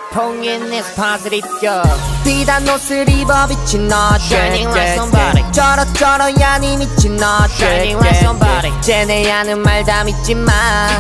풍인 is positive girl. 비단 옷을 입어 비친 너 Shining like somebody. 쩔어 야 니 미친 너 Shining like somebody. 쟤네 하는 말 다 믿지마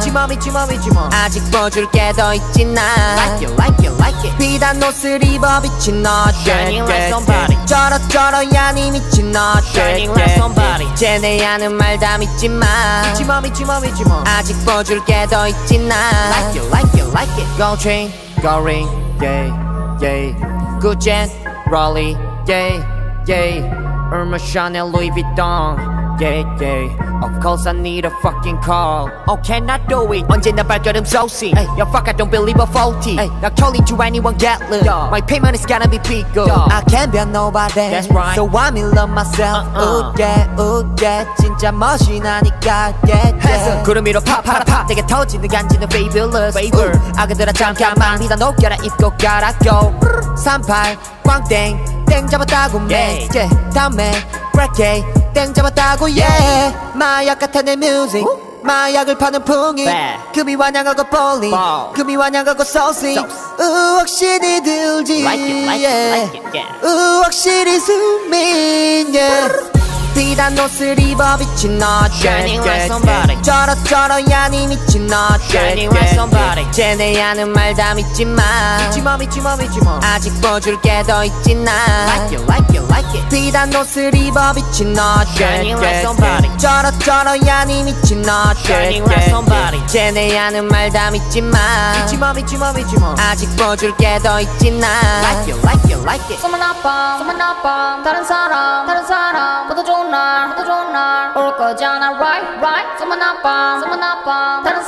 믿지마 아직 보줄 게 더 있지 나 Like it like it like it. 비단 옷을 입어 비친 너 Shining like somebody. 쩔어 야 니 미친 너 Shining like somebody. 쟤네 하는 말 다 믿지마 믿지마 아직 보줄 게 더 있지 나 Like it like it like it. Go train, go ring, yeah, yeah. Good jet, Raleigh, yeah, yeah. Hermes, Chanel, Louis Vuitton, yeah, yeah. Of course I need a fucking call. Oh can I do it? 언제나 발걸음 saucy. Ay. Yo fuck I don't believe a faulty. Ay. Not calling to anyone get lit. Yeah. My payment is gonna be bigger. Yeah. I can't be a nobody. That's right. So I'm in love myself. Ooh yeah. 진짜 멋이 나니까 yeah. 구름 위로 팝 내게 터지는 간지는 fabulous. Favor. 아그들아 잠깐만 비단 옷 갈아입고 가라고. 38 꽝땡 땡 잡았다고 Yeah. yeah. 다음에 break 땡 잡았다고 yeah. 마약 같아 내 뮤직 마약을 파는 풍이 Bad. 금이 환영하고 볼링 Ball. 금이 환영하고 소싱 확실히 들지 Like it like it like it yeah. 확실히 수민 yeah. 비단 옷을 입어 비친 너 Shining like somebody. 쩔어 야 니 미친 너 Shining like somebody. 쟤네 하는 말 다 믿지마 믿지마 아직 보줄 게 더 있지 나 Like it like it like it. 비단 옷을 입어 비친 너 Shining like somebody. 쩔어 야 니 미친 너 Shining like somebody. 쟤네 하는 말 다 믿지마 믿지마 아직 보줄 게 더 있지 나 Like it like it like it. 소문 나빠 다른 사람 모두 좋은 날 올 거잖아 right 소문 나빠 다른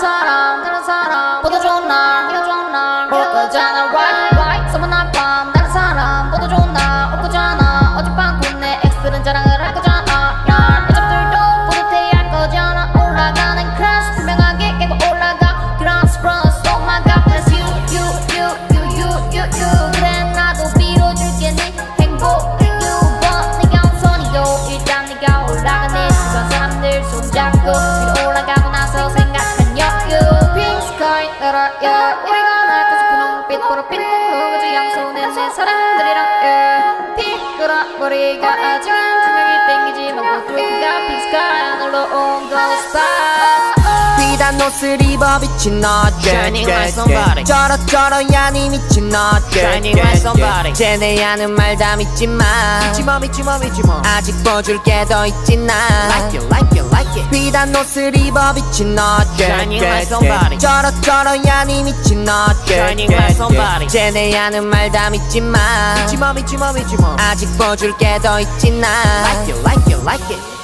사람 모두 좋은 날 올 거잖아 right 소문 나빠 다른 사람 모두 좋은 날 올 거잖아 어젯밤 꿈내 엑스들은 자랑을 할 거잖아 여자들도 뿌듯해할 거잖아 올라가는 클래스 투명하게 깨고 올라가 Grounds plus oh my god that's you 그래 나도 빌어줄게 네 행복을 유번 네가 우선이요 일단 네가 올라가 내 시선 사람들 손잡고 위로 올라가고 나서 생각한 여유 Pink sky 날아요 우리가 날 고집한 눈빛 보러 핀 흙을 양손에 내 사람들이랑 피그라버리가 아직 생각이 땡기지만 모두가 Pink sky 하늘로 온 ghost spot 비단 옷을 입어 비친 너 Shining like somebody. 쩔어 야 니 미친 너 Shining like somebody. 쟤네 하는 말 다 믿지마 믿지마 아직 보줄 게 더 있지 나 Like it like it like it. 비단 옷을 입어 비친 너 Shining like somebody. 쩔어 야 니 미친 너 Shining like somebody. 쟤네 하는 말 다 믿지마 믿지마 아직 보줄 게 더 있지 나 Like it like it like it.